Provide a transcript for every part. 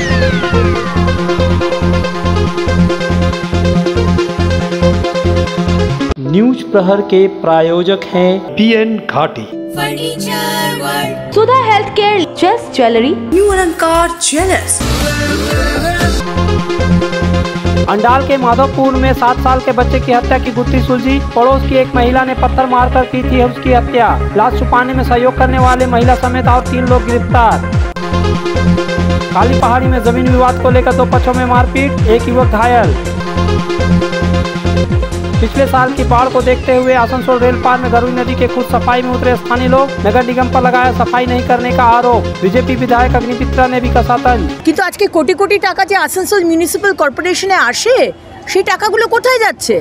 News प्रहर के प्रायोजक हैं PN Ghati, Sudha health care, just jewellery, new Alankar jewellers. Andal के माधवपुर में 7 साल के बच्चे की हत्या की गुत्थी सुलझी। पड़ोस की एक महिला ने पत्थर मारकर की थी उसकी हत्या। लाश छुपाने में सहयोग करने वाले महिला समेत और 3 लोग गिरफ्तार। काली पहाड़ी में जमीन विवाद को लेकर 2 पक्षों में मारपीट, 1 युवक घायल। पिछले साल की बाढ़ को देखते हुए आसनसोल रेल पार में गरुड़ नदी के खुद सफाई में उतरे स्थानीय लोग, नगर निगम पर लगाया सफाई नहीं करने का आरोप। बीजेपी विधायक अग्निमित्रा ने भी कसा तंज। কিন্তু আজকে কোটি কোটি টাকা যে আসানসোল মিউনিসিপ্যাল কর্পোরেশনে আসে সেই টাকাগুলো কোথায় যাচ্ছে?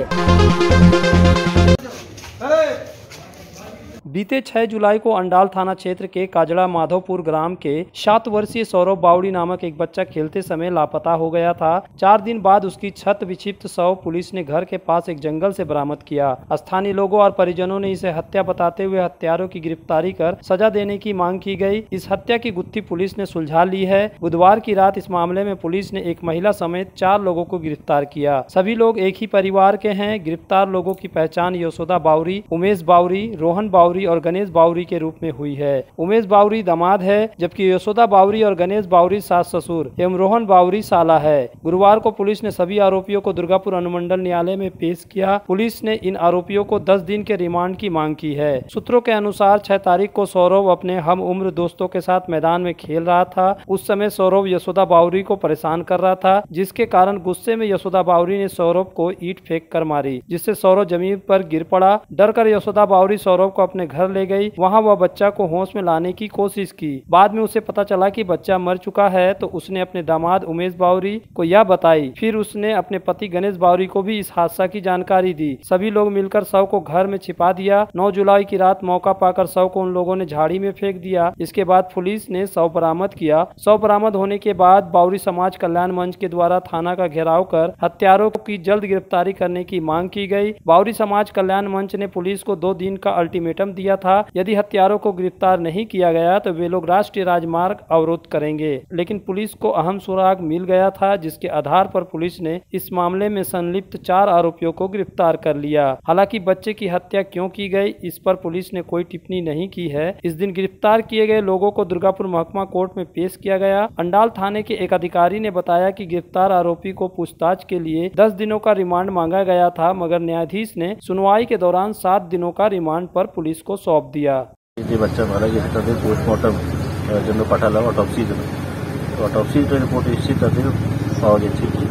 बीते 6 जुलाई को अंडाल थाना क्षेत्र के काजड़ा माधवपुर ग्राम के 7 वर्षीय सौरभ बावड़ी नामक एक बच्चा खेलते समय लापता हो गया था। 4 दिन बाद उसकी छत विक्षिप्त शव पुलिस ने घर के पास एक जंगल से बरामद किया। स्थानीय लोगों और परिजनों ने इसे हत्या बताते हुए हत्यारों की गिरफ्तारी कर सजा देने की मांग की गई। इस हत्या की गुत्थी पुलिस ने सुलझा ली है। बुधवार की रात इस मामले में पुलिस ने एक महिला समेत 4 लोगों को गिरफ्तार किया। सभी लोग एक ही परिवार के हैं। गिरफ्तार लोगों की पहचान यशोदा बावरी, उमेश बावरी, रोहन बावरी और गणेश बावरी के रूप में हुई है। उमेश बावरी दामाद है, जबकि यशोदा बावरी और गणेश बावरी सास ससुर एवं रोहन बावरी साला है। गुरुवार को पुलिस ने सभी आरोपियों को दुर्गापुर अनुमंडल न्यायालय में पेश किया। पुलिस ने इन आरोपियों को 10 दिन के रिमांड की मांग की है। सूत्रों के अनुसार 6 तारीख को सौरभ अपने हम उम्र दोस्तों के साथ मैदान में खेल रहा था। उस समय सौरभ यशोदा बावरी को परेशान कर रहा था, जिसके कारण गुस्से में यशोदा बावरी ने सौरभ को ईंट फेंक कर मारी, जिससे सौरभ जमीन पर गिर पड़ा। डर कर यशोदा बावरी सौरभ को अपने घर ले गई। वहां वह बच्चा को होश में लाने की कोशिश की। बाद में उसे पता चला कि बच्चा मर चुका है, तो उसने अपने दामाद उमेश बावरी को यह बताई। फिर उसने अपने पति गणेश बावरी को भी इस हादसा की जानकारी दी। सभी लोग मिलकर शव को घर में छिपा दिया। 9 जुलाई की रात मौका पाकर शव को उन लोगों ने झाड़ी में फेंक दिया। इसके बाद पुलिस ने शव बरामद किया। शव बरामद होने के बाद बावरी समाज कल्याण मंच के द्वारा थाना का घेराव कर हत्यारों की जल्द गिरफ्तारी करने की मांग की गई। बावरी समाज कल्याण मंच ने पुलिस को 2 दिन का अल्टीमेटम दिया था। यदि हत्यारों को गिरफ्तार नहीं किया गया तो वे लोग राष्ट्रीय राजमार्ग अवरोध करेंगे। लेकिन पुलिस को अहम सुराग मिल गया था, जिसके आधार पर पुलिस ने इस मामले में संलिप्त 4 आरोपियों को गिरफ्तार कर लिया। हालांकि बच्चे की हत्या क्यों की गई, इस पर पुलिस ने कोई टिप्पणी नहीं की है। इस दिन गिरफ्तार किए गए लोगों को दुर्गापुर महकमा कोर्ट में पेश किया गया। अंडाल थाने के एक अधिकारी ने बताया कि गिरफ्तार आरोपी को पूछताछ के लिए 10 दिनों का रिमांड मांगा गया था, मगर न्यायाधीश ने सुनवाई के दौरान 7 दिनों का रिमांड पर पुलिस को सौंप दिया। যে বাচ্চা মারা গেছে তাদের পোস্টমর্টম জন্য পাঠালাম অটোপসির জন্য। তো অটোপসির রিপোর্ট এসেছে, তাদের পাওয়া গেছে কি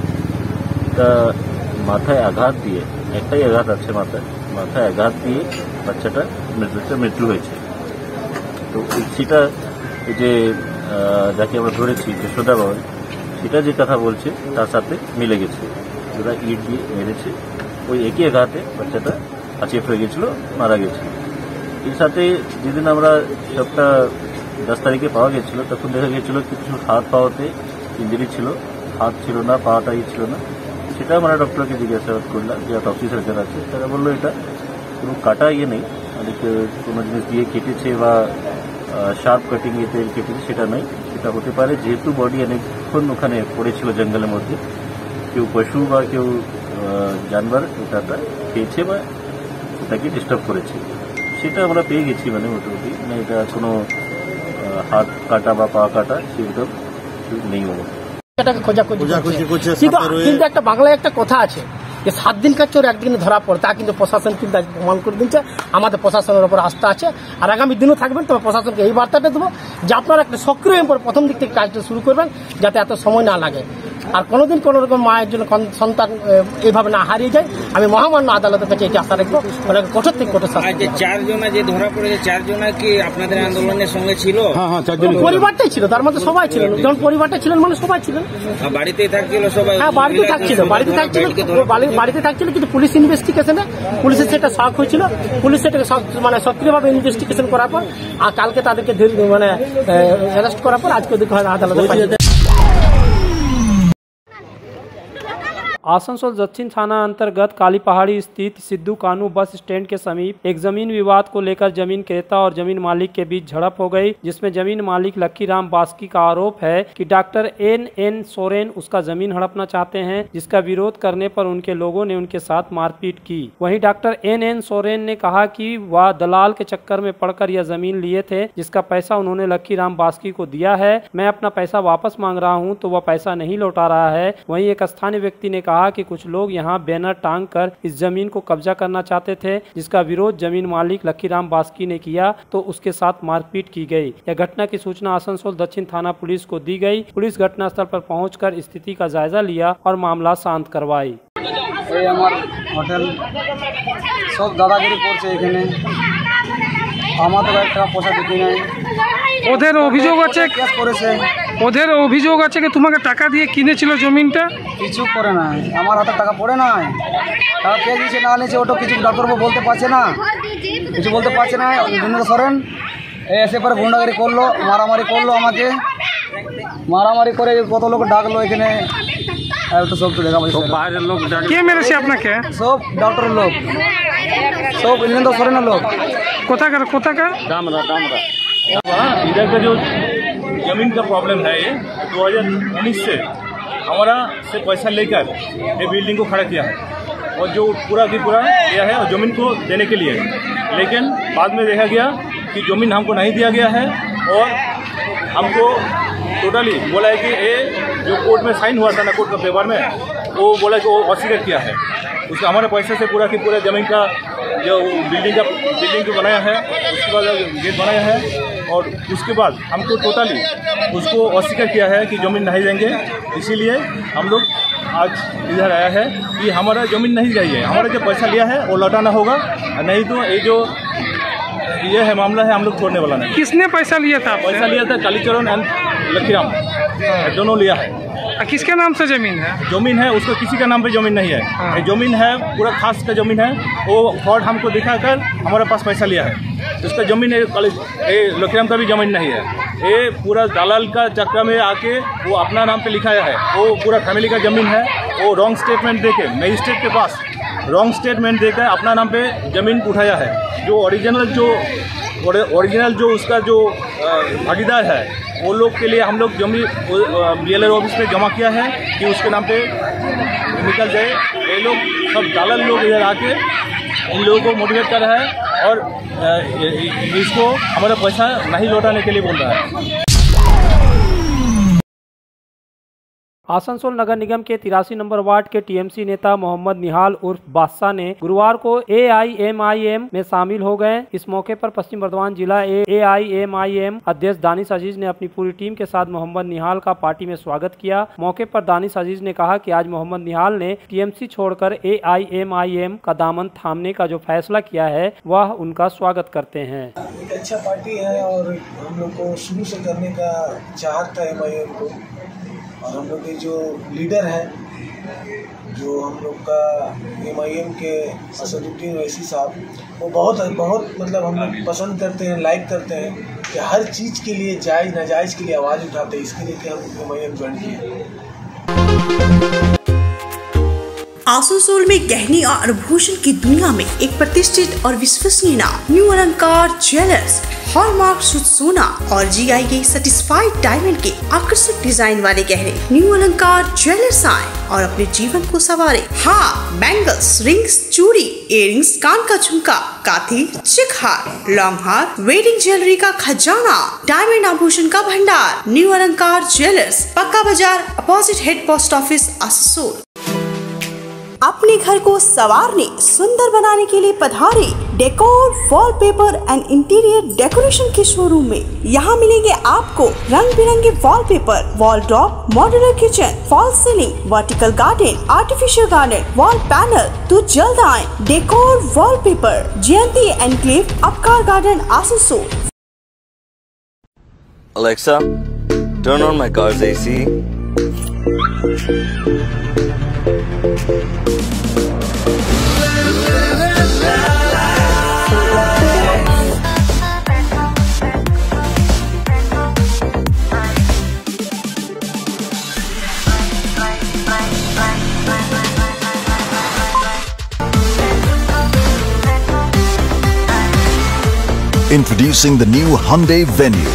তা মাথায় আঘাত দিয়ে, একটাই আঘাত আছে মাথায় আঘাত দিয়ে বাচ্চাটা মৃত্যু হয়েছে। তো সেটা যে যাকে আমরা ধরেছি যশোদা বাবুই, সেটা যে কথা বলছে তার সাথে মিলে গেছে। ওরা ইট দিয়ে মেরেছে, ওই একই আঘাতে বাচ্চাটা আচেপ হয়ে গেছিল, মারা গেছে। এর সাথে যেদিন আমরা সবটা 10 তারিখে পাওয়া গেছিল, তখন দেখা গেছিল কিছু হাত পাওয়াতে ইঞ্জুরি ছিল, হাত ছিল না, পাওয়াটাই ছিল না। সেটা আমরা ডক্টরকে জিজ্ঞাসাবাদ করলাম, যে অটোপসি সার্জন আছে, তারা বললো এটা কোনো কাটা নেই, কোনো জিনিস দিয়ে কেটেছে বা শার্প কাটিং এতে কেটেছে সেটা নয়। সেটা হতে পারে যেহেতু বডি অনেকক্ষণ ওখানে পড়েছিল জঙ্গলের মধ্যে, কেউ পশু বা কেউ জানবার ওটাটা খেয়েছে বা ওটাকে ডিস্টার্ব করেছে। সেটা আমরা পেয়ে গেছি, মানে মোটামুটি এটা কোনো হাত কাটা বা পা কাটা সেরকম নেই। কিন্তু একটা বাংলায় একটা কথা আছে যে 7 দিন কাজ চোর একদিনে ধরা পড়ে, তা কিন্তু প্রশাসন কিন্তু প্রমাণ করে দিচ্ছে। আমাদের প্রশাসনের উপর আস্থা আছে, আর আগামী দিনও থাকবেন। তবে প্রশাসনকে এই বার্তাটা দেবো যে আপনারা একটা সক্রিয় প্রথম দিক থেকে কাজটা শুরু করবেন, যাতে এত সময় না লাগে, আর কোনোদিন কোনো রকম মায়ের জন্য সন্তান এইভাবে না হারিয়ে যায়। আমি মহামান্য আদালতের কাছে এটি আশা রাখবো, ওনাকে কঠোর থেকে কঠোর শাস্তি। 4 জনা যে ধরা পড়েছে, 4 জনা কি আপনাদের আন্দোলনের সঙ্গে ছিল? পরিবারটাই ছিল, তার মধ্যে সবাই ছিলেন। যখন পরিবারটা ছিলেন মানে সবাই ছিলেন, বাড়িতেই থাকছিল সবাই। হ্যাঁ, বাড়িতে থাকছিল, কিন্তু পুলিশ ইনভেস্টিগেশনে পুলিশের সেটা শখ হয়েছিল। পুলিশ সেটাকে মানে সক্রিয়ভাবে ইনভেস্টিগেশন করার পর আর কালকে তাদেরকে মানে অ্যারেস্ট করার পর আজকে আদালতে आसनसोल दक्षिण थाना अंतर्गत काली पहाड़ी स्थित सिद्धू कानू बस स्टैंड के समीप एक जमीन विवाद को लेकर जमीन क्रेता और जमीन मालिक के बीच झड़प हो गई, जिसमें जमीन मालिक लक्कीराम बास्की का आरोप है कि डॉक्टर एन सोरेन उसका जमीन हड़पना चाहते हैं, जिसका विरोध करने पर उनके लोगों ने उनके साथ मारपीट की। वहीं डॉक्टर एन सोरेन ने कहा कि वह दलाल के चक्कर में पड़कर यह जमीन लिए थे, जिसका पैसा उन्होंने लक्कीराम बास्की को दिया है। मैं अपना पैसा वापस मांग रहा हूं तो वह पैसा नहीं लौटा रहा है। वहीं एक स्थानीय व्यक्ति ने कहा कि कुछ लोग यहां बैनर टांग कर इस जमीन को कब्जा करना चाहते थे, जिसका विरोध जमीन मालिक लक्कीराम बास्की ने किया तो उसके साथ मारपीट की गई। यह घटना की सूचना आसनसोल दक्षिण थाना पुलिस को दी गई। पुलिस घटनास्थल पर पहुंचकर स्थिति का जायजा लिया और मामला शांत करवाई। হোটেল সব দাদাগিরি করছে এখানে, আমাদের একটা পয়সা দিতে নাই। ওদের অভিযোগ আছে কেস করেছে, ওদের অভিযোগ আছে কি তোমাকে টাকা দিয়ে কিনেছিল জমিনটা? কিছু করে নাই, আমার হাতে টাকা পড়ে নাই। টাকা কে দিয়েছে না নিয়েছে ওটা কিছু ডাক্তারবাবু বলতে পারছে না, কিছু বলতে পারছে না। বিনোদ সরেন এসে পরে গুন্ডাগিরি করলো, মারামারি করলো, আমাকে মারামারি করে কত লোক ডাকলো এখানে। তো সব তো দেখা বাইরের লোক কে মেরেছে আপনাকে? সব ডক্টরের লোক, সব বিনোদ সরেনের লোক। কোথাকার কোথাকার? डामरा इधर का जो ज़मीन का प्रॉब्लम है, ये 2019 से हमारा से पैसा लेकर ये बिल्डिंग को खड़ा किया है और जो पूरा की पूरा लिया है और ज़मीन को देने के लिए, लेकिन बाद में देखा गया कि ज़मीन हमको नहीं दिया गया है और हमको टोटली बोला है कि ये जो कोर्ट में साइन हुआ था ना, कोर्ट का पेपर में, वो बोला कि वो अस्वीकार किया है। उसका हमारे पैसे से पूरा की पूरा ज़मीन का जो बिल्डिंग को बनाया है, उसके बाद गेट बनाया है और उसके बाद हमको टोटली उसको अस्वीकार किया है कि ज़मीन नहीं देंगे। इसीलिए हम लोग आज इधर आया है कि हमारा ज़मीन नहीं चाहिए, हमारा जो पैसा लिया है वो लौटाना होगा, नहीं तो ये है मामला है, हम लोग छोड़ने वाला नहीं। किसने पैसा लिया था? पैसा लिया था कालीचरण एंड लक्कीराम, दोनों लिया है। किसके नाम से जमीन है? जमीन है उसको, किसी का नाम पे जमीन नहीं है। ये जमीन है पूरा खास का जमीन है, वो फ्रॉड हमको दिखाकर हमारे पास पैसा लिया है। उसका जमीन है, लक्कीराम का भी जमीन नहीं है। ये पूरा दलाल का चक्कर में आके वो अपना नाम पे लिखाया है, वो पूरा फैमिली का जमीन है। वो रॉन्ग स्टेटमेंट देके मजिस्ट्रेट के पास रॉन्ग स्टेटमेंट देकर अपना नाम पे जमीन उठाया है। जो ओरिजिनल जो उसका जो भागीदार है, वो लोग के लिए हम लोग जमीन BLR ऑफिस में जमा किया है कि उसके नाम पे निकल जाए। ये लोग सब दलाल लोग इधर आके इन लोगों को मोटिवेट कर रहा है और इसको हमारा पैसा नहीं लौटाने के लिए बोल रहा है। आसनसोल नगर निगम के 83 नंबर वार्ड के TMC नेता मोहम्मद निहाल उर्फ बादशाह ने गुरुवार को AIMIM में शामिल हो गए। इस मौके पर पश्चिम बर्धमान जिला AIMIM अध्यक्ष दानिश अजीज ने अपनी पूरी टीम के साथ मोहम्मद निहाल का पार्टी में स्वागत किया। मौके पर दानिश अजीज ने कहा कि आज मोहम्मद निहाल ने TMC छोड़कर AIMIM का दामन थामने का जो फैसला किया है वह उनका स्वागत करते हैं। एक अच्छा पार्टी है और हम लोग को शुरू से करने का चाहत था MIM को, और हम लोग के जो लीडर है, जो हम लोग का MIM के असदुद्दीन वैसी साहब, वो बहुत मतलब हम लोग पसंद करते हैं, लाइक करते हैं कि हर चीज़ के लिए जायज़ नाजायज़ के लिए आवाज़ उठाते हैं। इसके लिए कि हम MIM ज्वाइन किए। आसनसोल में गहने और आभूषण की दुनिया में एक प्रतिष्ठित और विश्वसनीय नाम न्यू अलंकार ज्वेलर्स, हॉलमार्क शुद्ध सोना और GI सर्टिफाइड डायमंड के आकर्षक डिजाइन वाले गहने न्यू अलंकार ज्वेलर्स आए और अपने जीवन को संवारे। हाँ, बैंगल्स, रिंग्स, चूड़ी, इयररिंग्स, कान का झुमका, काथी, चिक हार, लॉन्ग हार, वेडिंग ज्वेलरी का खजाना, डायमंड आभूषण का भंडार। न्यू अलंकार ज्वेलर्स, पक्का बाजार, opposite head post office, Asansol. अपने घर को संवारने, सुंदर बनाने के लिए पधारे decor, wallpaper and interior decoration के शोरूम में। यहाँ मिलेंगे आपको रंग बिरंगे wallpaper, wall drop, modular kitchen, fall ceiling, vertical garden, artificial garden, wall panel. तो जल्द आए decor wallpaper, Jayanti enclave, Upkar garden, Asansol. Alexa, turn on my car's AC. Bye. Introducing the new Hyundai Venue.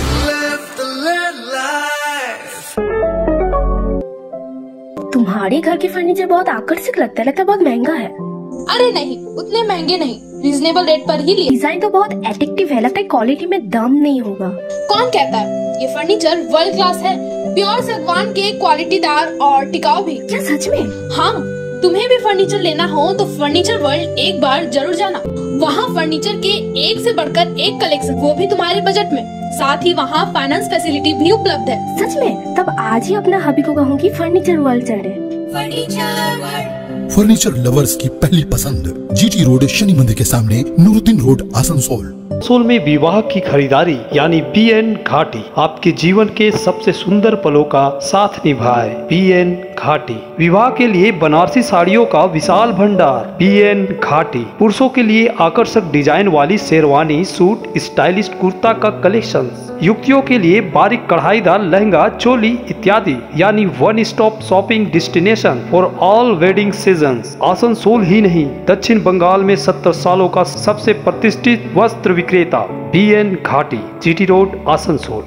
तुम्हारे घर के फर्नीचर बहुत आकर्षक लगता है बहुत महंगा है। अरे नहीं, उतने महंगे नहीं, रीजनेबल रेट पर ही लिए। डिजाइन तो बहुत एट्रैक्टिव है, लगता है क्वालिटी में दम नहीं होगा। कौन कहता है? ये फर्नीचर वर्ल्ड क्लास है, प्योर सागवान के, क्वालिटीदार और टिकाऊ भी। क्या सच में? हाँ, तुम्हें भी फर्नीचर लेना हो तो फर्नीचर वर्ल्ड एक बार जरूर जाना। वहाँ फर्नीचर के एक से बढ़कर एक कलेक्शन, वो भी तुम्हारे बजट में। साथ ही वहाँ फाइनेंस फैसिलिटी भी उपलब्ध है। सच में? तब आज ही अपना हबी को कहूँगी फर्नीचर वर्ल्ड चले। फर्नीचर लवर्स की पहली पसंद, जीटी रोड, शनि मंदिर के सामने, नूरुद्दीन रोड, आसनसोल। आसनसोल में विवाह की खरीदारी यानी BN घाटी आपके जीवन के सबसे सुंदर पलों का साथ निभाए। BN घाटी विवाह के लिए बनारसी साड़ियों का विशाल भंडार। BN घाटी पुरुषों के लिए आकर्षक डिजाइन वाली शेरवानी, सूट, स्टाइलिश कुर्ता का कलेक्शन, युवतियों के लिए बारीक कढ़ाईदार लहंगा, चोली इत्यादि, यानी one stop shopping destination for all wedding seasons. Asansol ही नहीं, दक्षिण बंगाल में 70 सालों का सबसे प्रतिष्ठित वस्त्र विक्रेता BN Ghati, GT road, Asansol.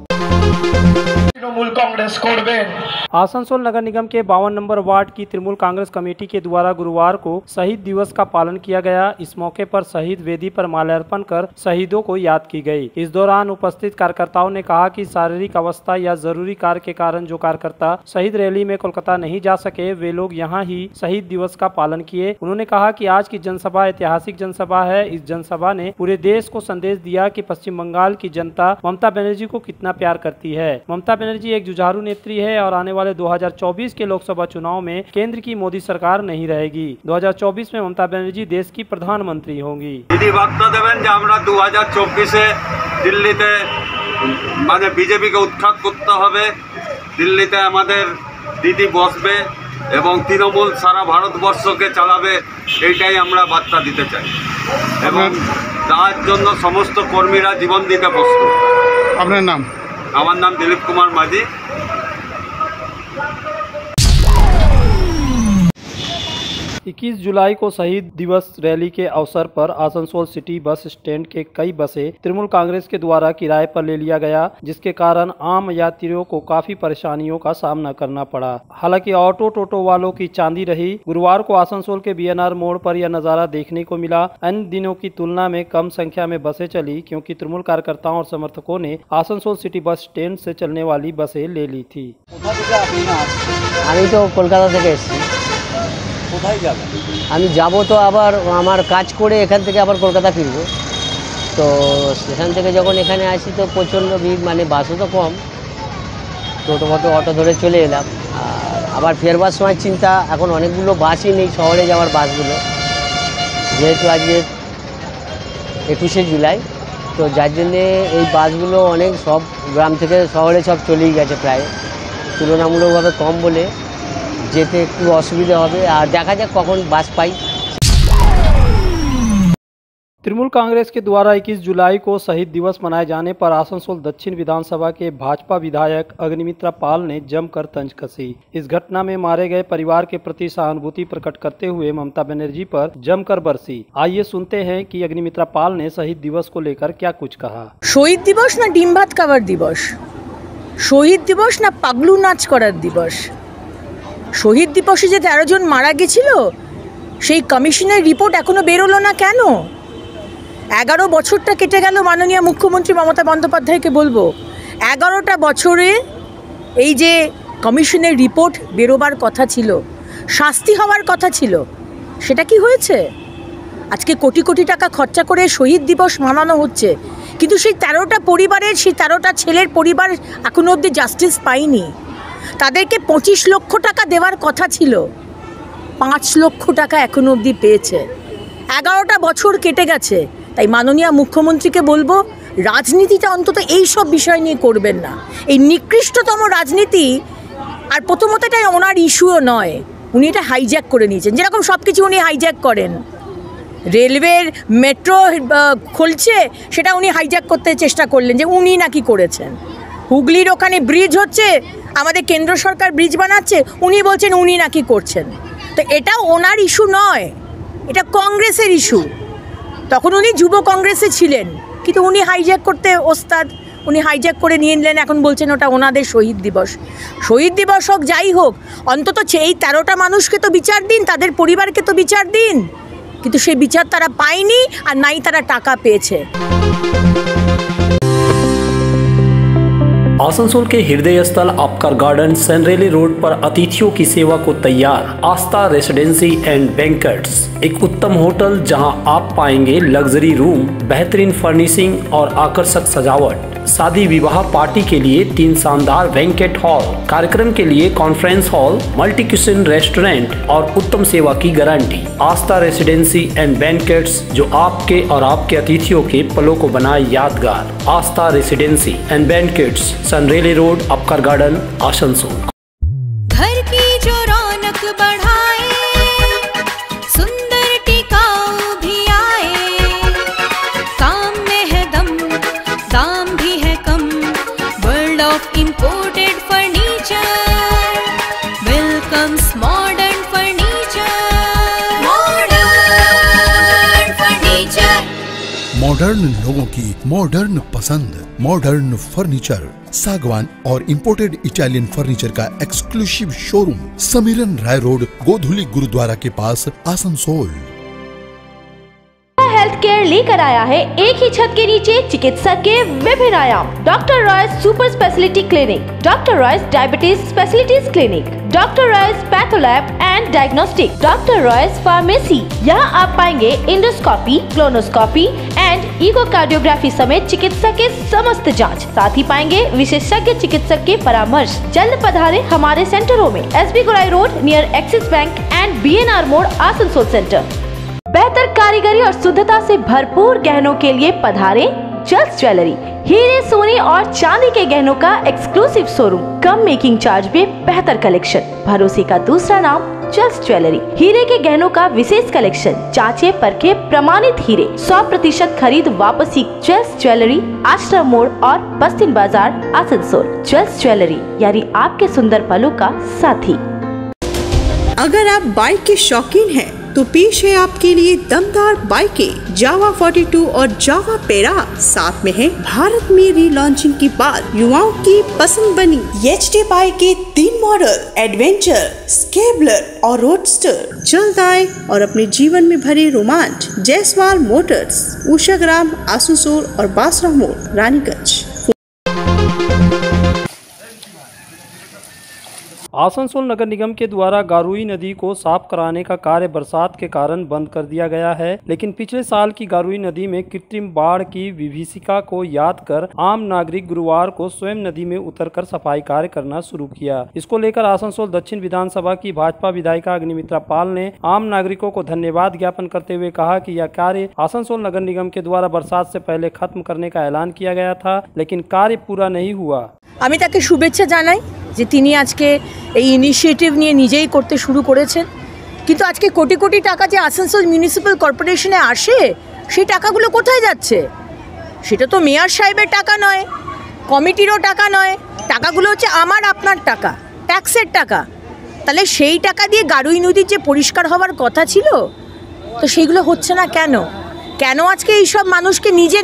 Asansol नगर निगम के 52 नंबर वार्ड की तृणमूल कांग्रेस कमेटी के द्वारा गुरुवार को शहीद दिवस का पालन किया गया। इस मौके पर शहीद वेदी पर माल्यार्पण कर शहीदों को याद की गई। इस दौरान उपस्थित कार्यकर्ताओं ने कहा कि शारीरिक अवस्था या जरूरी कार्य के कारण जो कार्यकर्ता शहीद रैली में कोलकाता नहीं जा सके, वे लोग यहां ही शहीद दिवस का पालन किए। उन्होंने कहा कि आज की जनसभा ऐतिहासिक जनसभा है। इस जनसभा ने पूरे देश को संदेश दिया कि पश्चिम बंगाल की जनता ममता बनर्जी को कितना प्यार करती है। ममता बनर्जी एक जुझारू नेत्री है और आने वाले 2024 के लोकसभा चुनाव में केंद्र की मोदी सरकार नहीं रहेगी। 2024 में ममता बनर्जी देश की प्रधानमंत्री होंगी। दिदी बार्ता देवें যে আমরা 2024 দিল্লিতে মানে বিজেপি কে উৎখাত করতে হবে, দিল্লিতে আমাদের দিদি বসবে এবং তৃণমূল সারা ভারতবর্ষকে চালাবে, এইটাই আমরা বার্তা দিতে চাই এবং তার জন্য সমস্ত কর্মীরা জীবন দিতে প্রস্তুত। আপনার নাম? আমার নাম দিলীপ কুমার মাঝি। 21 जुलाई को शहीद दिवस रैली के अवसर पर आसनसोल सिटी बस स्टैंड के कई बसें तृणमूल कांग्रेस के द्वारा किराए पर ले लिया गया, जिसके कारण आम यात्रियों को काफी परेशानियों का सामना करना पड़ा। हालांकि ऑटो टोटो वालों की चांदी रही। गुरुवार को आसनसोल के BNR मोड़ पर यह नजारा देखने को मिला। अन्य दिनों की तुलना में कम संख्या में बसें चली क्योंकि तृणमूल कार्यकर्ताओं और समर्थकों ने आसनसोल सिटी बस स्टैंड से चलने वाली बसें ले ली थी। কলকাতা থেকে এসেছি। কোথায় যাবেন? আমি যাব তো আবার আমার কাজ করে এখান থেকে আবার কলকাতা ফিরবো। তো স্টেশন থেকে যখন এখানে আসি তো প্রচণ্ড ভিড়, মানে বাসও তো কম, টোটো অটো ধরে চলে এলাম। আর আবার ফেরবার সময় চিন্তা, এখন অনেকগুলো বাসই নেই শহরে যাওয়ার বাসগুলো, যেহেতু আজকে 21শে জুলাই, তো যার জন্যে এই বাসগুলো অনেক সব গ্রাম থেকে শহরে সব চলেই গেছে প্রায়, তুলনামূলকভাবে কম বলে যেতে একটু অসুবিধা হবে। আর দেখা যাক কখন বাস পাই। तृणमूल कांग्रेस के द्वारा 21 जुलाई को शहीद दिवस मनाए जाने पर आसनसोल दक्षिण विधानसभा के भाजपा विधायक अग्निमित्रा पाल ने जमकर तंज कसी। इस घटना में मारे गए परिवार के प्रति सहानुभूति प्रकट करते हुए ममता बनर्जी पर जमकर बरसी। आइए सुनते हैं कि अग्निमित्रा पाल ने शहीद दिवस को लेकर क्या कुछ कहा। शहीद दिवस ना डिम भात खावार दिवस, शहीद दिवस ना पागलू नाच करार दिवस। शहीद दिवसे जे 13 জন मारा गेछिलो সেই কমিশনের রিপোর্ট এখনো বেরোলো না কেন? 11 বছরটা কেটে গেল। মাননীয় মুখ্যমন্ত্রী মমতা বন্দ্যোপাধ্যায়কে বলবো 11টা বছরে এই যে কমিশনের রিপোর্ট বেরোবার কথা ছিল, শাস্তি হওয়ার কথা ছিল, সেটা কি হয়েছে? আজকে কোটি কোটি টাকা খরচা করে শহীদ দিবস মানানো হচ্ছে, কিন্তু সেই 13টা পরিবারের, সেই 13টা ছেলের পরিবার এখনো অবধি জাস্টিস পায়নি। তাদেরকে 25 লক্ষ টাকা দেওয়ার কথা ছিল, 5 লক্ষ টাকা এখনো অবধি পেয়েছে। 11টা বছর কেটে গেছে। তাই মাননীয় মুখ্যমন্ত্রীকে বলবো রাজনীতিটা অন্তত এই সব বিষয় নিয়ে করবেন না। এই নিকৃষ্টতম রাজনীতি, আর প্রথমত এটা ওনার ইস্যুও নয়, উনি এটা হাইজ্যাক করে নিয়েছেন, যেরকম সব কিছু উনি হাইজ্যাক করেন। রেলওয়ের মেট্রো খুলছে, সেটা উনি হাইজ্যাক করতে চেষ্টা করলেন যে উনি নাকি করেছেন। হুগলির ওখানে ব্রিজ হচ্ছে, আমাদের কেন্দ্র সরকার ব্রিজ বানাচ্ছে, উনি বলছেন উনি নাকি করছেন। তো এটা ওনার ইস্যু নয়, এটা কংগ্রেসের ইস্যু। তখন উনি যুব কংগ্রেসে ছিলেন, কিন্তু উনি হাইজ্যাক করতে ওস্তাদ, উনি হাইজ্যাক করে নিয়ে নিলেন, এখন বলছেন ওটা ওনাদের শহীদ দিবস। শহীদ দিবস হোক যাই হোক, অন্তত এই 13টা মানুষকে তো বিচার দিন, তাদের পরিবারকে তো বিচার দিন। কিন্তু সেই বিচার তারা পায়নি, আর নাই তারা টাকা পেয়েছে। आसनसोल के हृदय स्थल अपकर गार्डन सनरेली रोड पर अतिथियों की सेवा को तैयार आस्था रेसिडेंसी एंड बैंक्वेट्स, एक उत्तम होटल जहां आप पाएंगे लग्जरी रूम, बेहतरीन फर्निशिंग और आकर्षक सजावट। शादी विवाह पार्टी के लिए 3 शानदार बैंक्वेट हॉल, कार्यक्रम के लिए conference hall, multi kitchen restaurant और उत्तम सेवा की गारंटी। आस्था रेसिडेंसी एंड बैंक्वेट्स, जो आपके और आपके अतिथियों के पलों को बनाए यादगार। Aastha residency and banquets, Senraleigh road, Upkar garden, Asansol. घर की जो रौनक बढ़ाए, सुंदर टिकाऊ भी आए, काम में है दम, दाम भी है कम, world of imported furniture, welcomes modern furniture, modern furniture. Modern लोगों की मॉडर्न पसंद, मॉडर्न फर्नीचर, सागवान और इंपोर्टेड इटालियन फर्नीचर का exclusive showroom, Samiran Roy road, Godhuli gurudwara के पास, आसनसोल। हेल्थ केयर लेकर आया है एक ही छत के नीचे चिकित्सा के विभिन्न आयाम। Doctor Roys super speciality clinic, doctor Roys diabetes specialities clinic, doctor Roys patholab and diagnostic, doctor Roys pharmacy. यहाँ आप पाएंगे इंडोस्कोपी, क्लोनोस्कोपी एंड इकोकार्डियोग्राफी समेत चिकित्सा के समस्त जांच। साथ ही पाएंगे विशेषज्ञ चिकित्सक के परामर्श। जल्द पधारे हमारे सेंटरों में SB Gorai road near Axis bank and BNR मोड़, आसनसोल सेंटर। बेहतर कारीगरी और शुद्धता से भरपूर गहनों के लिए पधारे जल्स ज्वेलरी। हीरे, सोने और चांदी के गहनों का एक्सक्लूसिव शोरूम, कम मेकिंग चार्ज में बेहतर कलेक्शन। भरोसे का दूसरा नाम जल्स ज्वेलरी। हीरे के गहनों का विशेष कलेक्शन, जांचे परखे प्रमाणित हीरे, 100% खरीद वापसी। जल्स ज्वेलरी, आश्रम मोड़ और बस्तिन बाजार, आसनसोल। जल्स ज्वेलरी यानी आपके सुंदर पलों का साथी। अगर आप बाइक के शौकीन हैं तो पेश है आपके लिए दमदार बाइकें जावा 42 और जावा पेरा। साथ में है भारत में रीलॉन्चिंग के बाद युवाओं की पसंद बनी HD बाइक के 3 मॉडल, एडवेंचर, स्केबलर और रोडस्टर। जल्द आए और अपने जीवन में भरे रोमांच। जयसवाल मोटर्स, उषाग्राम, आसनसोल और बासरा मोड़, रानीगंज। आसनसोल नगर निगम के द्वारा गारुई नदी को साफ कराने का कार्य बरसात के कारण बंद कर दिया गया है, लेकिन पिछले साल की गारुई नदी में कृत्रिम बाढ़ की विभीषिका को याद कर आम नागरिक गुरुवार को स्वयं नदी में उतरकर सफाई कार्य करना शुरू किया। इसको लेकर आसनसोल दक्षिण विधानसभा की भाजपा विधायिका अग्निमित्रा पाल ने आम नागरिकों को धन्यवाद ज्ञापन करते हुए कहा कि यह कार्य आसनसोल नगर निगम के द्वारा बरसात से पहले खत्म करने का ऐलान किया गया था, लेकिन कार्य पूरा नहीं हुआ। আমি তাকে শুভেচ্ছা জানাই যে তিনি আজকে এই ইনিশিয়েটিভ নিয়ে নিজেই করতে শুরু করেছেন, কিন্তু আজকে কোটি কোটি টাকা যে আসানসোল মিউনিসিপ্যাল কর্পোরেশনে আসে সেই টাকাগুলো কোথায় যাচ্ছে? সেটা তো মেয়র সাহেবের টাকা নয়, কমিটিরও টাকা নয়, টাকাগুলো হচ্ছে আমার আপনার টাকা, ট্যাক্সের টাকা। তাহলে সেই টাকা দিয়ে গারুই নদীর যে পরিষ্কার হওয়ার কথা ছিল তো সেইগুলো হচ্ছে না কেন? কেন আজকে এই সব মানুষকে নিজে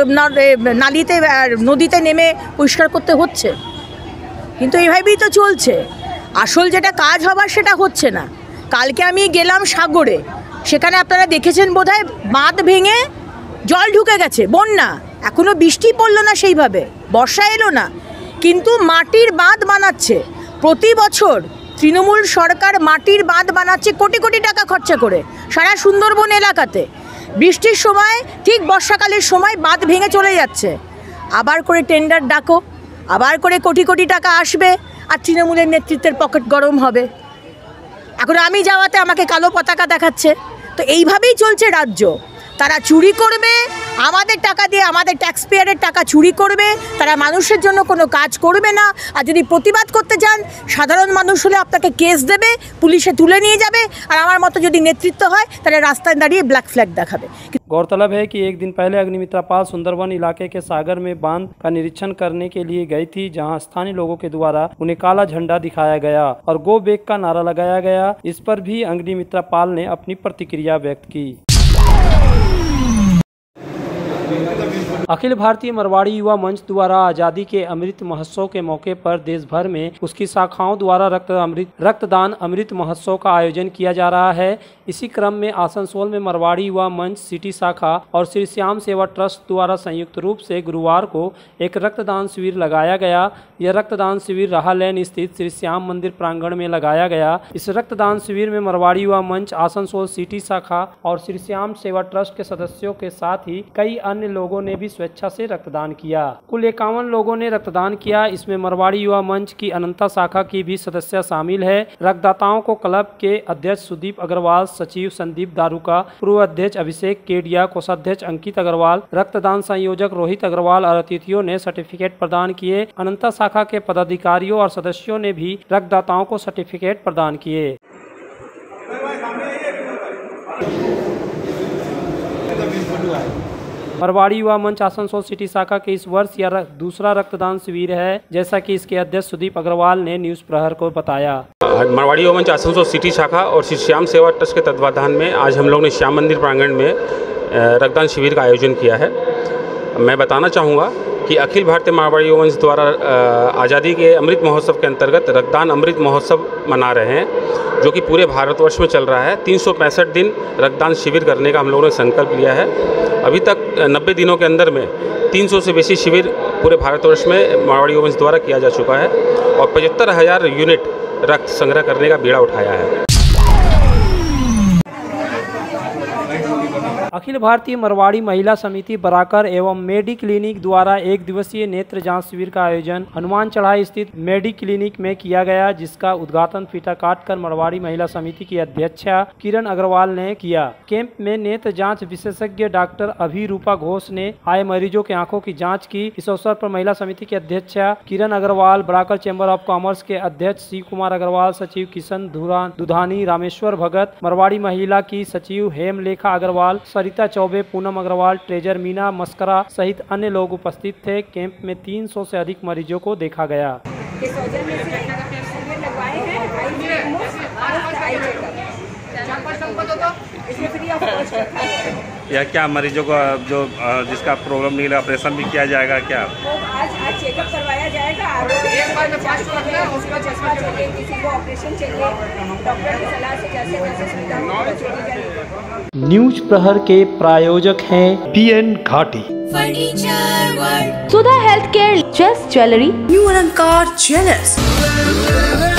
নালিতে নদীতে নেমে পরিষ্কার করতে হচ্ছে? কিন্তু এইভাবেই তো চলছে। আসল যেটা কাজ হবার সেটা হচ্ছে না। কালকে আমি গেলাম সাগরে, সেখানে আপনারা দেখেছেন বোধহয় বাঁধ ভেঙে জল ঢুকে গেছে, বন্যা। এখনও বৃষ্টি পড়লো না, সেইভাবে বর্ষা এলো না, কিন্তু মাটির বাঁধ বানাচ্ছে। প্রতি বছর তৃণমূল সরকার মাটির বাঁধ বানাচ্ছে কোটি কোটি টাকা খরচা করে সারা সুন্দরবন এলাকাতে। বৃষ্টির সময় ঠিক বর্ষাকালের সময় বাঁধ ভেঙে চলে যাচ্ছে। আবার করে টেন্ডার ডাকো, আবার করে কোটি কোটি টাকা আসবে, আর তৃণমূলের নেতৃত্বের পকেট গরম হবে। এখন আমি যাওয়াতে আমাকে কালো পতাকা দেখাচ্ছে। তো এইভাবেই চলছে রাজ্য। তারা চুরি করবে, আমাদের টাকা দিয়ে আমাদের ট্যাক্স পেয়ারের টাকা চুরি করবে, তারা মানুষের জন্য কোনো কাজ করবে না। আর যদি প্রতিবাদ করতে চান, সাধারণ মানুষ হলে আপনাকে কেস দেবে, পুলিশে তুলে নিয়ে যাবে, আর আমার মতো যদি নেতৃত্ব হয় তাহলে রাস্তায় दाঁড়িয়ে ब्लैक फ्लैग দেখাবে। गौरतलब है कि एक दिन पहले अग्निमित्रा पाल सुंदरवन इलाके के सागर में बांध का निरीक्षण करने के लिए गई थी, जहां स्थानीय लोगों के द्वारा उन्हें काला झंडा दिखाया गया और गो बैक का नारा लगाया गया। इस पर भी अग्निमित्रा पाल ने अपनी प्रतिक्रिया व्यक्त की। अखिल भारतीय मरवाड़ी युवा मंच द्वारा आज़ादी के अमृत महोत्सव के मौके पर देश भर में उसकी शाखाओं द्वारा रक्तदान अमृत महोत्सव का आयोजन किया जा रहा है। इसी क्रम में आसनसोल में मरवाड़ी युवा मंच सिटी शाखा और श्री श्याम सेवा ट्रस्ट द्वारा संयुक्त रूप से गुरुवार को एक रक्तदान शिविर लगाया गया। यह रक्तदान शिविर राहा लेन स्थित श्री श्याम मंदिर प्रांगण में लगाया गया। इस रक्तदान शिविर में मरवाड़ी युवा मंच आसनसोल सिटी शाखा और श्री श्याम सेवा ट्रस्ट के सदस्यों के साथ ही कई अन्य लोगों ने भी स्वेच्छा से रक्तदान किया। कुल 51 लोगों ने रक्तदान किया। इसमें मरवाड़ी युवा मंच की अनंता शाखा की भी सदस्य शामिल है। रक्तदाताओं को क्लब के अध्यक्ष सुदीप अग्रवाल, सचिव संदीप दारूका, पूर्व अध्यक्ष अभिषेक केडिया, कोषाध्यक्ष अंकित अग्रवाल, रक्तदान संयोजक रोहित अग्रवाल और अतिथियों ने सर्टिफिकेट प्रदान किए। अनंता शाखा के पदाधिकारियों और सदस्यों ने भी रक्तदाताओं को सर्टिफिकेट प्रदान किए। मरवाड़ी युवा मंच आसनसोल सिटी शाखा के इस वर्ष यह दूसरा रक्तदान शिविर है, जैसा कि इसके अध्यक्ष सुदीप अग्रवाल ने न्यूज़ प्रहर को बताया। मरवाड़ी युवा मंच आसनसोल सिटी शाखा और श्री श्याम सेवा ट्रस्ट के तत्वाधान में आज हम लोग ने श्याम मंदिर प्रांगण में रक्तदान शिविर का आयोजन किया है। मैं बताना चाहूँगा कि अखिल भारतीय मरवाड़ी युवा मंच द्वारा आज़ादी के अमृत महोत्सव के अंतर्गत रक्तदान अमृत महोत्सव मना रहे हैं, जो कि पूरे भारतवर्ष में चल रहा है। 365 दिन रक्तदान शिविर करने का हम लोगों ने संकल्प लिया है। अभी तक 90 दिनों के अंदर में 300 से बेसी शिविर पूरे भारतवर्ष में मरवाड़ी युवा मंच द्वारा किया जा चुका है और 75,000 यूनिट रक्त संग्रह करने का बीड़ा उठाया है। अखिल भारतीय मरवाड़ी महिला समिति बराकर एवं मेडी क्लिनिक द्वारा एक दिवसीय नेत्र जांच शिविर का आयोजन हनुमान चढ़ाई स्थित मेडी क्लिनिक में किया गया, जिसका उद्घाटन फीता काटकर मरवाड़ी महिला समिति की अध्यक्षा किरण अग्रवाल ने किया। कैंप में नेत्र जांच विशेषज्ञ डॉक्टर अभिरूपा घोष ने आए मरीजों के आंखों की जाँच की। इस अवसर पर महिला समिति की अध्यक्षा Kiran Agarwal, Barakar chamber of commerce के अध्यक्ष शिव कुमार अग्रवाल, सचिव किशन दुधानी, रामेश्वर भगत, मरवाड़ी महिला की सचिव हेमलेखा अग्रवाल, सरिता चौबे, पूनम अग्रवाल, ट्रेजर मीना मस्करा सहित अन्य लोग उपस्थित थे। कैंप में 300 से अधिक मरीजों को देखा गया। या क्या मरीजों को जो जिसका प्रॉब्लम नहीं है ऑपरेशन भी किया जाएगा क्या? आज चेकअप करवाया जाएगा। एक बार उसका चश्मा चाहिए, किसी को ऑपरेशन चाहिए, डॉक्टर की सलाह से जैसे सुविधा। न्यूज प्रहर के प्रायोजक हैं PN Ghati, furniture world, Sudha health care, just jewellery, new Alankar jewellers.